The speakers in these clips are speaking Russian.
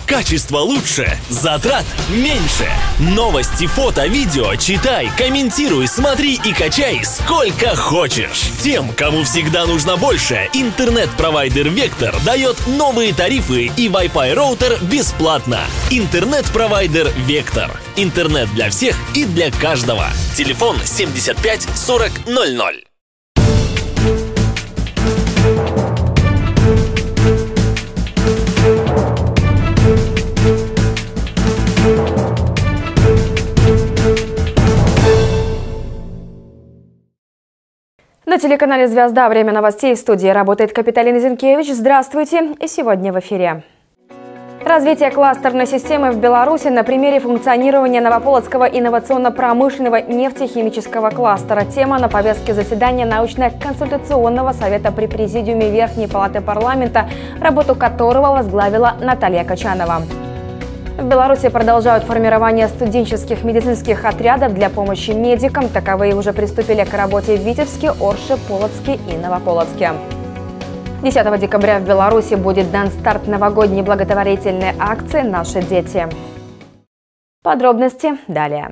Качество лучше, затрат меньше. Новости, фото, видео читай, комментируй, смотри и качай сколько хочешь. Тем, кому всегда нужно больше, интернет-провайдер Вектор дает новые тарифы и Wi-Fi роутер бесплатно. Интернет-провайдер Вектор. Интернет для всех и для каждого. Телефон 75 40 00. На телеканале «Звезда» время новостей. В студии работает Капиталина Зинкевич. Здравствуйте. И сегодня в эфире. Развитие кластерной системы в Беларуси на примере функционирования Новополоцкого инновационно-промышленного нефтехимического кластера. Тема на повестке заседания научно-консультационного совета при Президиуме Верхней Палаты парламента, работу которого возглавила Наталья Качанова. В Беларуси продолжают формирование студенческих медицинских отрядов для помощи медикам. Таковые уже приступили к работе в Витебске, Орше, Полоцке и Новополоцке. 10 декабря в Беларуси будет дан старт новогодней благотворительной акции «Наши дети». Подробности далее.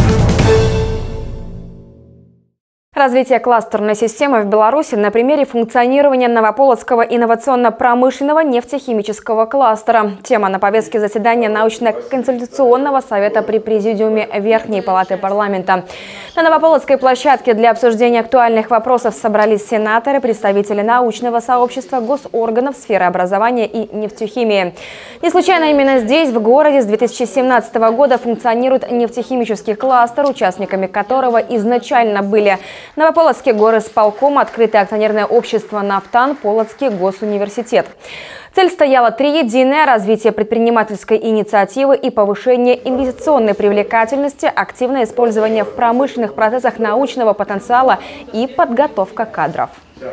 Развитие кластерной системы в Беларуси на примере функционирования Новополоцкого инновационно-промышленного нефтехимического кластера. Тема на повестке заседания научно-консультационного совета при Президиуме Верхней Палаты парламента. На Новополоцкой площадке для обсуждения актуальных вопросов собрались сенаторы, представители научного сообщества, госорганов сферы образования и нефтехимии. Не случайно именно здесь, в городе, с 2017 года функционирует нефтехимический кластер, участниками которого изначально были Новополоцкий горисполком, открытое акционерное общество «Нафтан», Полоцкий госуниверситет. Цель стояла триединая: развитие предпринимательской инициативы и повышение инвестиционной привлекательности, активное использование в промышленных процессах научного потенциала и подготовка кадров.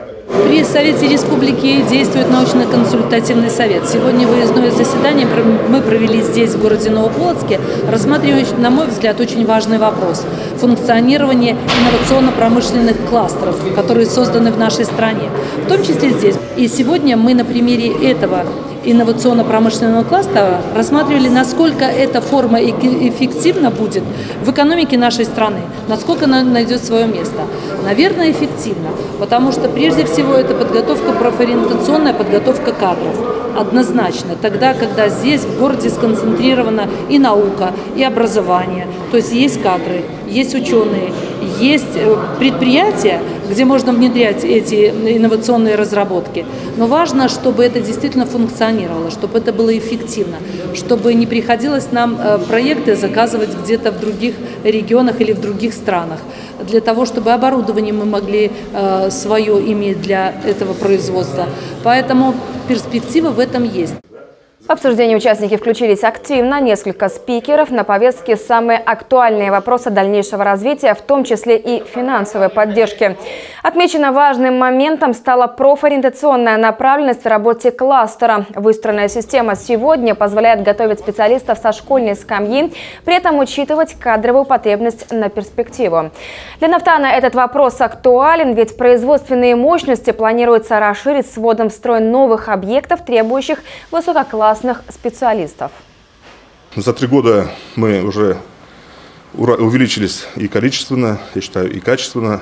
При Совете Республики действует научно-консультативный совет. Сегодня выездное заседание мы провели здесь, в городе Новополоцке, рассматривая, на мой взгляд, очень важный вопрос – функционирование инновационно-промышленных кластеров, которые созданы в нашей стране, в том числе здесь. И сегодня мы на примере этого инновационно-промышленного кластера рассматривали, насколько эта форма эффективна будет в экономике нашей страны, насколько она найдет свое место. Наверное, эффективно, потому что прежде всего это подготовка профориентационная, подготовка кадров. Однозначно, тогда, когда здесь, в городе, сконцентрирована и наука, и образование, то есть есть кадры, есть ученые, есть предприятия, где можно внедрять эти инновационные разработки. Но важно, чтобы это действительно функционировало, чтобы это было эффективно, чтобы не приходилось нам проекты заказывать где-то в других регионах или в других странах, для того, чтобы оборудование мы могли свое иметь для этого производства. Поэтому перспектива в этом есть. В обсуждение участники включились активно. Несколько спикеров. На повестке самые актуальные вопросы дальнейшего развития, в том числе и финансовой поддержки. Отмечено важным моментом стала профориентационная направленность в работе кластера. Выстроенная система сегодня позволяет готовить специалистов со школьной скамьи, при этом учитывать кадровую потребность на перспективу. Для Нафтана этот вопрос актуален, ведь производственные мощности планируется расширить с вводом в строй новых объектов, требующих высококлассных специалистов. За 3 года мы уже увеличились и количественно, я считаю, и качественно.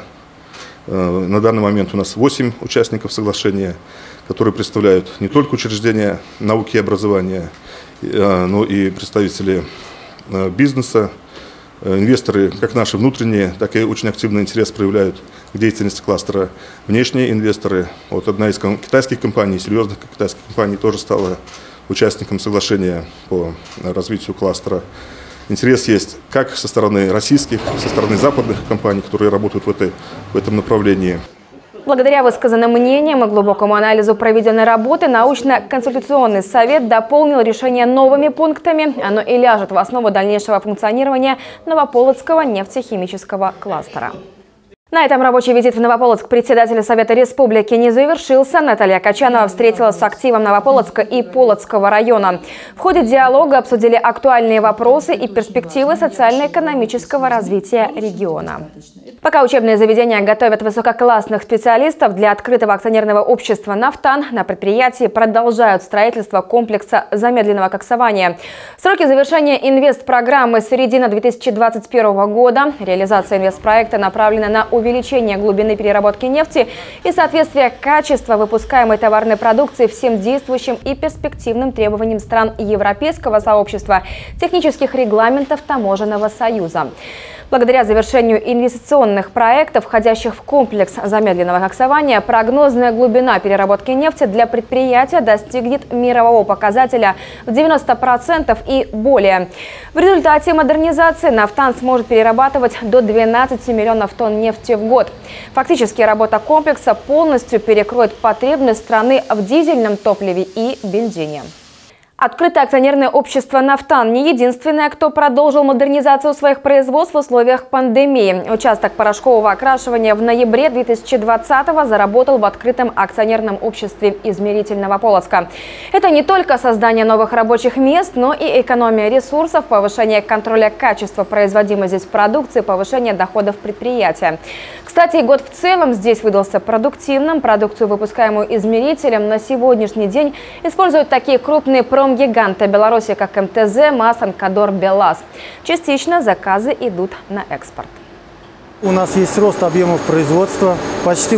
На данный момент у нас 8 участников соглашения, которые представляют не только учреждения науки и образования, но и представители бизнеса, инвесторы, как наши внутренние, так и очень активный интерес проявляют к деятельности кластера внешние инвесторы. Вот одна из китайских компаний, серьезных китайских компаний, тоже стала участником соглашения по развитию кластера. Интерес есть как со стороны российских, со стороны западных компаний, которые работают в этом направлении. Благодаря высказанным мнениям и глубокому анализу проведенной работы, научно-консультационный совет дополнил решение новыми пунктами. Оно и ляжет в основу дальнейшего функционирования Новополоцкого нефтехимического кластера. На этом рабочий визит в Новополоцк председателя Совета Республики не завершился. Наталья Качанова встретилась с активом Новополоцка и Полоцкого района. В ходе диалога обсудили актуальные вопросы и перспективы социально-экономического развития региона. Пока учебные заведения готовят высококлассных специалистов для открытого акционерного общества «Нафтан», на предприятии продолжают строительство комплекса замедленного коксования. Сроки завершения инвестпрограммы с середины 2021 года. Реализация инвестпроекта направлена на увеличение глубины переработки нефти и соответствие качества выпускаемой товарной продукции всем действующим и перспективным требованиям стран Европейского сообщества, технических регламентов Таможенного союза. Благодаря завершению инвестиционных проектов, входящих в комплекс замедленного коксования, прогнозная глубина переработки нефти для предприятия достигнет мирового показателя в 90% и более. В результате модернизации «Нафтан» сможет перерабатывать до 12 миллионов тонн нефти в год. Фактически работа комплекса полностью перекроет потребность страны в дизельном топливе и бензине. Открытое акционерное общество «Нафтан» не единственное, кто продолжил модернизацию своих производств в условиях пандемии. Участок порошкового окрашивания в ноябре 2020-го заработал в открытом акционерном обществе «Измеритель» Новополоцка. Это не только создание новых рабочих мест, но и экономия ресурсов, повышение контроля качества производимой здесь продукции, повышение доходов предприятия. Кстати, год в целом здесь выдался продуктивным. Продукцию, выпускаемую «Измерителем», на сегодняшний день используют такие крупные промгиганты Беларуси, как МТЗ, МАЗ, Анкадор, БелАЗ. Частично заказы идут на экспорт. У нас есть рост объемов производства почти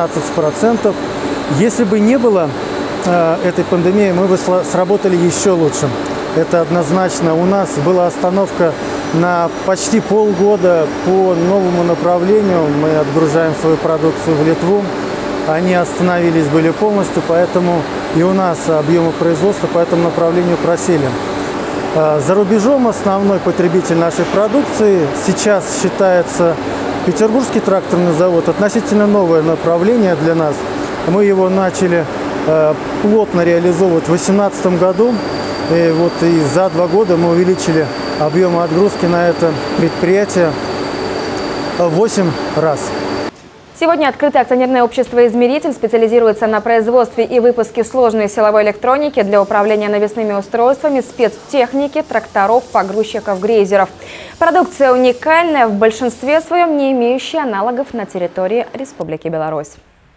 18%. Если бы не было этой пандемии, мы бы сработали еще лучше. Это однозначно. У нас была остановка на почти полгода по новому направлению. Мы отгружаем свою продукцию в Литву. Они остановились были полностью, поэтому и у нас объемы производства по этому направлению просели. За рубежом основной потребитель нашей продукции сейчас считается Петербургский тракторный завод. Относительно новое направление для нас. Мы его начали плотно реализовывать в 2018 году. И за 2 года мы увеличили объемы отгрузки на это предприятие в 8 раз. Сегодня открытое акционерное общество «Измеритель» специализируется на производстве и выпуске сложной силовой электроники для управления навесными устройствами, спецтехники, тракторов, погрузчиков, грейзеров. Продукция уникальная, в большинстве своем не имеющая аналогов на территории Республики Беларусь.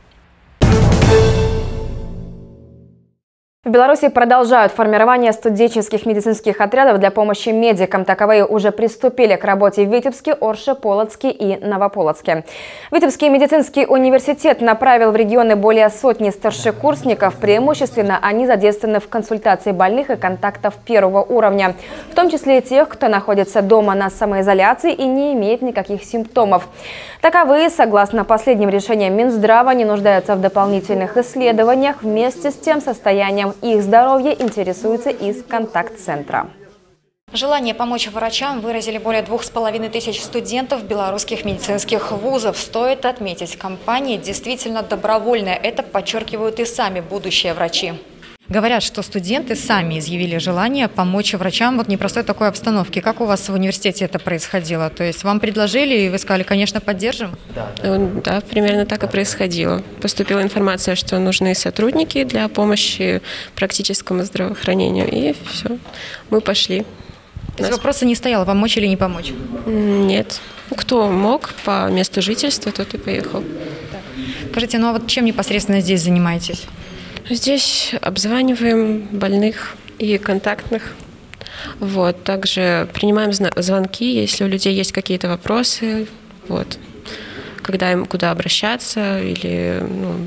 В Беларуси продолжают формирование студенческих медицинских отрядов для помощи медикам. Таковые уже приступили к работе в Витебске, Орше, Полоцке и Новополоцке. Витебский медицинский университет направил в регионы более сотни старшекурсников. Преимущественно они задействованы в консультации больных и контактов первого уровня, в том числе и тех, кто находится дома на самоизоляции и не имеет никаких симптомов. Таковые, согласно последним решениям Минздрава, не нуждаются в дополнительных исследованиях. Вместе с тем, состоянием их здоровья интересуется из контакт-центра. Желание помочь врачам выразили более 2500 студентов белорусских медицинских вузов. Стоит отметить, кампания действительно добровольная. Это подчеркивают и сами будущие врачи. Говорят, что студенты сами изъявили желание помочь врачам в непростой такой обстановке. Как у вас в университете это происходило? То есть вам предложили, и вы сказали, конечно, поддержим? Да, примерно так и происходило. Поступила информация, что нужны сотрудники для помощи практическому здравоохранению, и все, мы пошли. То есть вопроса не стояло, помочь или не помочь? Нет. Кто мог по месту жительства, тот и поехал. Скажите, ну а вот чем непосредственно здесь занимаетесь? Здесь обзваниваем больных и контактных. Также принимаем звонки, если у людей есть какие-то вопросы. Когда им куда обращаться или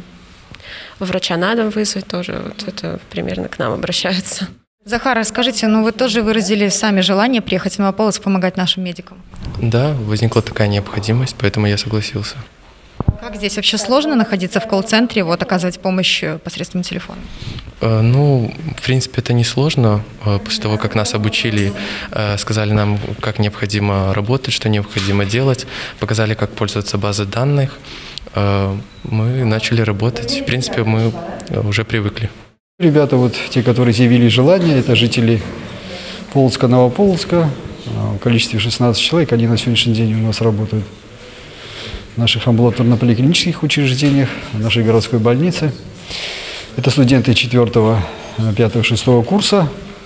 врача на дом вызвать, тоже это примерно к нам обращаются. Захар, скажите, вы тоже выразили сами желание приехать в Новополоцк помогать нашим медикам? Да, возникла такая необходимость, поэтому я согласился. Как здесь вообще сложно находиться в колл-центре, оказывать помощь посредством телефона? В принципе, это не сложно. После того, как нас обучили, сказали нам, как необходимо работать, что необходимо делать, показали, как пользоваться базой данных, мы начали работать. В принципе, мы уже привыкли. Ребята, те, которые изъявили желание, это жители Полоцка, Новополоцка, в количестве 16 человек, они на сегодняшний день у нас работают. наших амбулаторно-поликлинических учреждениях, нашей городской больнице. Это студенты 4, 5, 6 курса.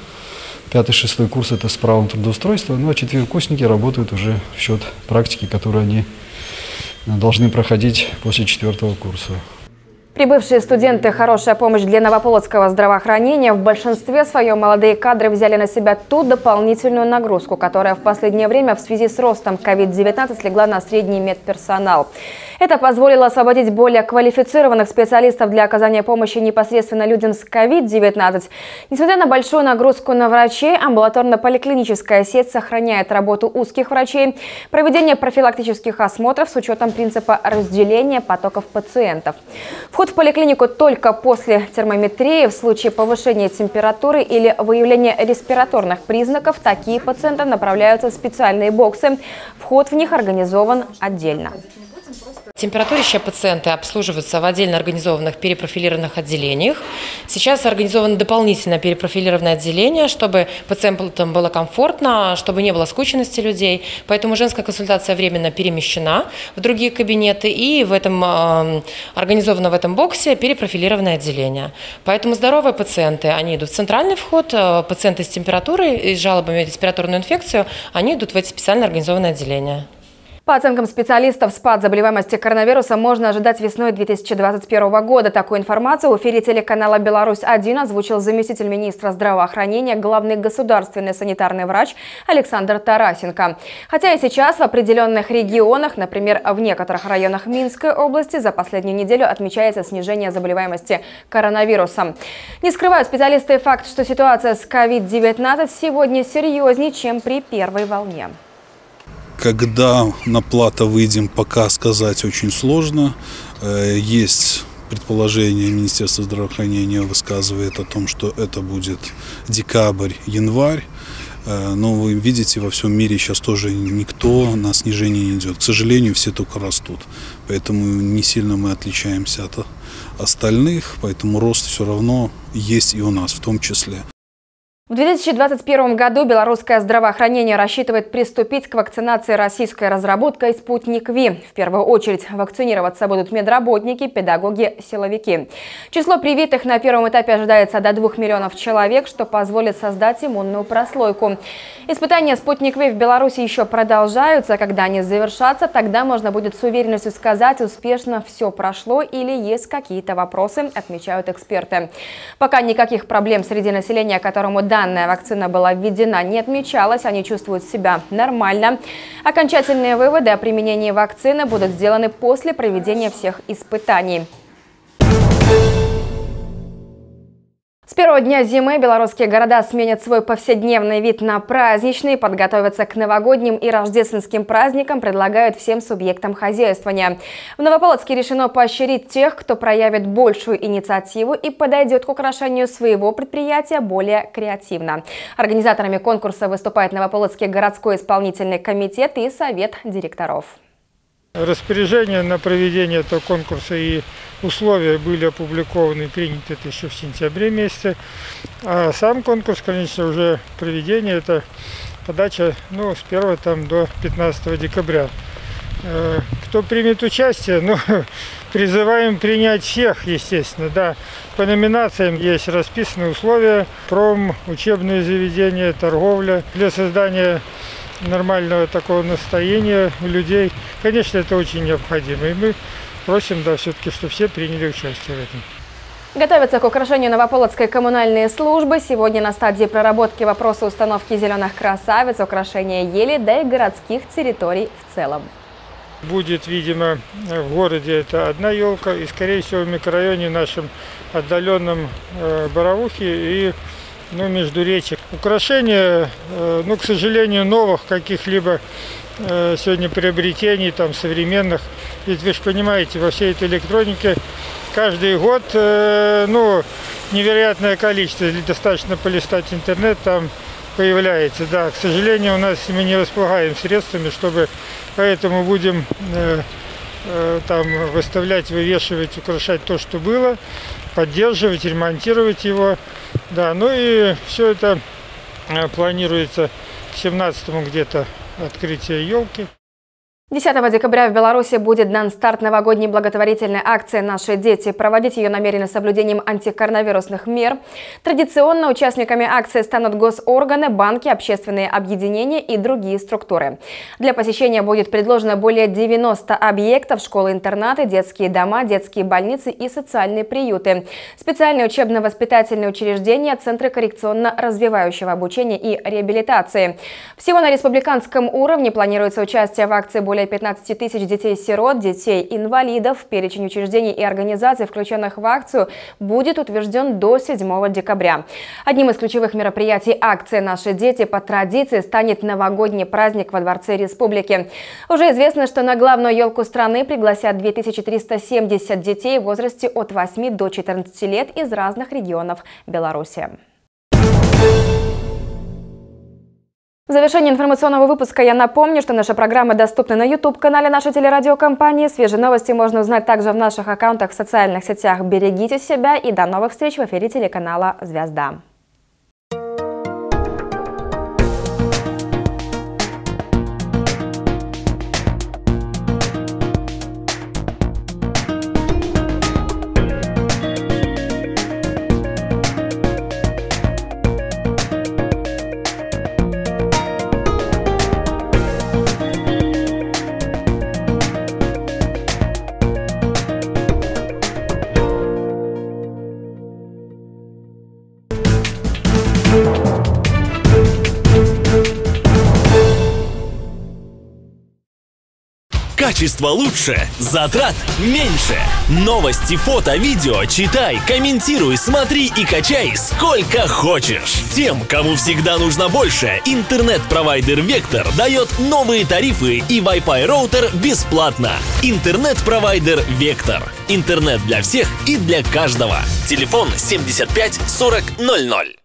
5-6 курс – это с правом трудоустройства, ну а четверокурсники работают уже в счет практики, которую они должны проходить после 4 курса. Прибывшие студенты «Хорошая помощь для новополоцкого здравоохранения» в большинстве своем молодые кадры взяли на себя ту дополнительную нагрузку, которая в последнее время в связи с ростом COVID-19 легла на средний медперсонал. Это позволило освободить более квалифицированных специалистов для оказания помощи непосредственно людям с COVID-19. Несмотря на большую нагрузку на врачей, амбулаторно-поликлиническая сеть сохраняет работу узких врачей, проведение профилактических осмотров с учетом принципа разделения потоков пациентов. Вход в поликлинику только после термометрии. В случае повышения температуры или выявления респираторных признаков такие пациенты направляются в специальные боксы. Вход в них организован отдельно. Температурящие пациенты обслуживаются в отдельно организованных перепрофилированных отделениях. Сейчас организовано дополнительное перепрофилированное отделение, чтобы пациентам было комфортно, чтобы не было скученности людей. Поэтому женская консультация временно перемещена в другие кабинеты, и организовано в этом боксе перепрофилированное отделение. Поэтому здоровые пациенты, они идут в центральный вход, пациенты с температурой и с жалобами на респираторную инфекцию, они идут в эти специально организованные отделения. По оценкам специалистов, спад заболеваемости коронавирусом можно ожидать весной 2021 года. Такую информацию в эфире телеканала «Беларусь-1» озвучил заместитель министра здравоохранения, главный государственный санитарный врач Александр Тарасенко. Хотя и сейчас в определенных регионах, например, в некоторых районах Минской области, за последнюю неделю отмечается снижение заболеваемости коронавирусом. Не скрывают специалисты факт, что ситуация с COVID-19 сегодня серьезнее, чем при первой волне. Когда на плато выйдем, пока сказать очень сложно. Есть предположение, Министерство здравоохранения высказывает о том, что это будет декабрь, январь. Но вы видите, во всем мире сейчас тоже никто на снижение не идет. К сожалению, все только растут. Поэтому не сильно мы отличаемся от остальных. Поэтому рост все равно есть и у нас в том числе. В 2021 году белорусское здравоохранение рассчитывает приступить к вакцинации российской разработкой «Спутник Ви». В первую очередь вакцинироваться будут медработники, педагоги, силовики. Число привитых на первом этапе ожидается до 2 миллионов человек, что позволит создать иммунную прослойку. Испытания «Спутник Ви» в Беларуси еще продолжаются. Когда они завершатся, тогда можно будет с уверенностью сказать, успешно все прошло или есть какие-то вопросы, отмечают эксперты. Пока никаких проблем среди населения, которому данная вакцина была введена, не отмечалось, они чувствуют себя нормально. Окончательные выводы о применении вакцины будут сделаны после проведения всех испытаний. С первого дня зимы белорусские города сменят свой повседневный вид на праздничный. Подготовиться к новогодним и рождественским праздникам предлагают всем субъектам хозяйствования. В Новополоцке решено поощрить тех, кто проявит большую инициативу и подойдет к украшению своего предприятия более креативно. Организаторами конкурса выступает Новополоцкий городской исполнительный комитет и совет директоров. Распоряжение на проведение этого конкурса и условия были опубликованы и приняты это еще в сентябре месяце. А сам конкурс, конечно, уже проведение, это подача с 1 до 15 декабря. Кто примет участие, призываем принять всех, естественно. Да. По номинациям есть расписаны условия: пром, учебные заведения, торговля, для создания нормального такого настроения у людей. Конечно, это очень необходимо. И мы просим, все-таки, чтобы все приняли участие в этом. Готовятся к украшению Новополоцкой коммунальные службы. Сегодня на стадии проработки вопроса установки зеленых красавиц, украшения ели, да и городских территорий в целом. Будет, видимо, в городе это одна елка, и, скорее всего, в микрорайоне нашем отдаленном Боровухе и Междуречье. Украшения, к сожалению, новых каких-либо сегодня приобретений, современных. Ведь вы же понимаете, во всей этой электронике каждый год, невероятное количество, достаточно полистать интернет, там появляется. Да, к сожалению, у нас мы не располагаем средствами, поэтому будем выставлять, вывешивать, украшать то, что было, поддерживать, ремонтировать его. Да, и все это планируется к 17-му где-то открытие елки. 10 декабря в Беларуси будет дан старт новогодней благотворительной акции «Наши дети». Проводить ее намерены с соблюдением антикоронавирусных мер. Традиционно участниками акции станут госорганы, банки, общественные объединения и другие структуры. Для посещения будет предложено более 90 объектов: школы-интернаты, детские дома, детские больницы и социальные приюты, специальные учебно-воспитательные учреждения, центры коррекционно-развивающего обучения и реабилитации. Всего на республиканском уровне планируется участие в акции более 15 тысяч детей-сирот, детей-инвалидов. Перечень учреждений и организаций, включенных в акцию, будет утвержден до 7 декабря. Одним из ключевых мероприятий акции «Наши дети» по традиции станет новогодний праздник во Дворце Республики. Уже известно, что на главную елку страны пригласят 2370 детей в возрасте от 8 до 14 лет из разных регионов Беларуси. В завершении информационного выпуска я напомню, что наша программа доступна на YouTube-канале нашей телерадиокомпании. Свежие новости можно узнать также в наших аккаунтах в социальных сетях. Берегите себя и до новых встреч в эфире телеканала «Звезда». Качество лучше, затрат меньше. Новости, фото, видео читай, комментируй, смотри и качай сколько хочешь. Тем, кому всегда нужно больше, интернет-провайдер «Вектор» дает новые тарифы и Wi-Fi роутер бесплатно. Интернет-провайдер «Вектор». Интернет для всех и для каждого. Телефон 75 40 00.